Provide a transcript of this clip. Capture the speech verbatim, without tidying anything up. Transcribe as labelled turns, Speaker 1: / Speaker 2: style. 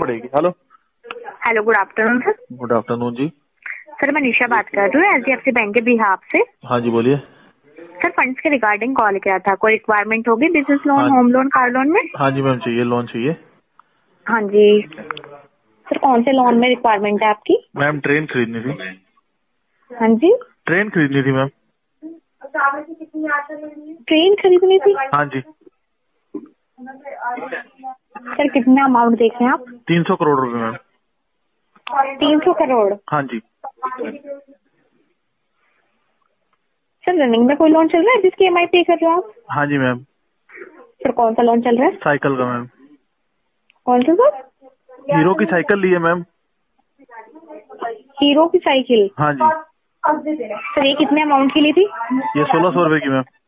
Speaker 1: पड़ेगी। Hello
Speaker 2: hello, good afternoon sir.
Speaker 1: Good afternoon जी।
Speaker 2: Sir मैं निशा बात कर रही हूँ H D F C bank के बिहाफ से।
Speaker 1: हाँ जी बोलिए।
Speaker 2: सर फंड्स के रिगार्डिंग कॉल किया था, कोई रिक्वायरमेंट होगी बिजनेस लोन,
Speaker 1: हाँ,
Speaker 2: होम लोन, कार लोन में?
Speaker 1: हाँ जी मैम चाहिए, लोन चाहिए।
Speaker 2: हाँ जी सर, कौन से लोन में रिक्वायरमेंट है आपकी?
Speaker 1: मैम ट्रेन खरीदनी थी।
Speaker 2: हाँ जी,
Speaker 1: ट्रेन खरीदनी थी मैम।
Speaker 2: ट्रेन खरीदनी थी?
Speaker 1: हाँ जी।
Speaker 2: सर कितना अमाउंट देख रहे हैं आप?
Speaker 1: तीन सौ करोड़ रुपए मैम।
Speaker 2: तीन सौ करोड़?
Speaker 1: हाँ जी।
Speaker 2: सर रनिंग में कोई लोन चल रहा है जिसकी ई एम आई पे कर रहे हो आप?
Speaker 1: हाँ जी मैम।
Speaker 2: सर कौन सा लोन चल रहा है?
Speaker 1: साइकिल का मैम।
Speaker 2: कौन सा सर?
Speaker 1: हीरो की साइकिल ली है मैम।
Speaker 2: हीरो की साइकिल?
Speaker 1: हाँ जी।
Speaker 2: सर ये कितने अमाउंट की ली थी?
Speaker 1: ये सोलह सौ रुपए की मैम।